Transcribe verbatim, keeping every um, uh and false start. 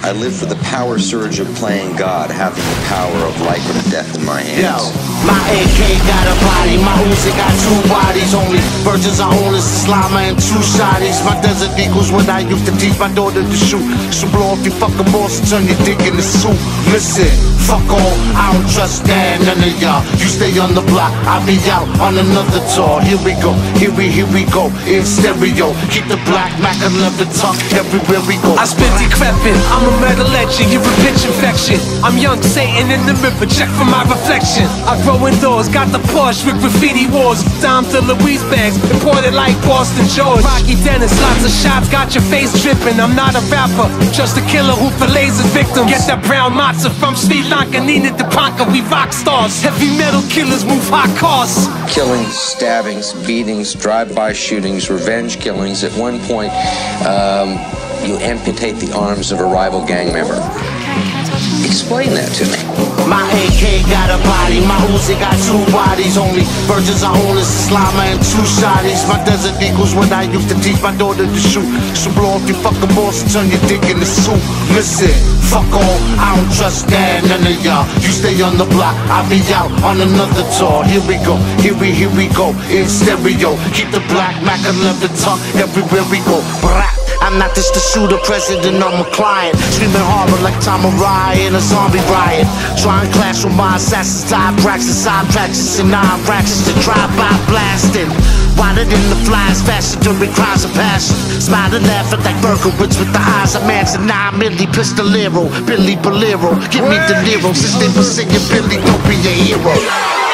I live for the power surge of playing God, having the power of life and death in my hands. Yo, my A K got a body, my Uzi got two bodies. Only virgins are owners, Slama and two shotties. My desert equals what I used to teach my daughter to shoot. So blow off your fucking balls and turn your dick into soup. Listen, fuck all, I don't trust that, none of y'all. You stay on the block, I'll be out on another tour. Here we go, here we, here we go, in stereo. Keep the black Mac and love the talk everywhere we go. I spit decrepit, I'm a murder legend, you're a bitch infection. I'm young Satan in the river, check for my reflection. I grow indoors, got the Porsche with graffiti wars. Dime to Louise bags, imported like Boston George. Rocky Dennis, lots of shots, got your face dripping. I'm not a rapper, just a killer who fillets his victims. Get that brown matzo from Sri Lanka, Nina DePanka, we rock stars. Heavy metal killers move hot cars. Killings, stabbings, beatings, drive-by shootings, revenge killings. At one point, um, you amputate the arms of a rival gang member. Explain that to me. My A K got a body, my Uzi got two bodies. Only virgins are owners, Slama and two shotties. My desert equals what I used to teach my daughter to shoot. So blow off your fucking balls and turn your dick into soup. Listen, fuck all, I don't trust that, none of y'all. You stay on the block, I'll be out on another tour. Here we go, here we, here we go, in stereo. Keep the black Mac and love the talk everywhere we go. Brat. I'm not just a shooter, president, I'm a client. Screaming horror like Tom Araya in a zombie riot. Try and clash with my assassins, time praxis, side praxis, and nine praxis to drive-by blasting. Wider than the flies, faster during cries of passion. Smile and laugh at like Berkowitz with the eyes of Manson. Nine milli pistolero, Billy Bolero. Give me the Nero, since they were singing Billy, don't be a hero.